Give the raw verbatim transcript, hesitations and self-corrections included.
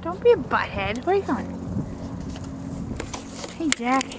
Don't be a butthead. Where are you going? Hey, Jack.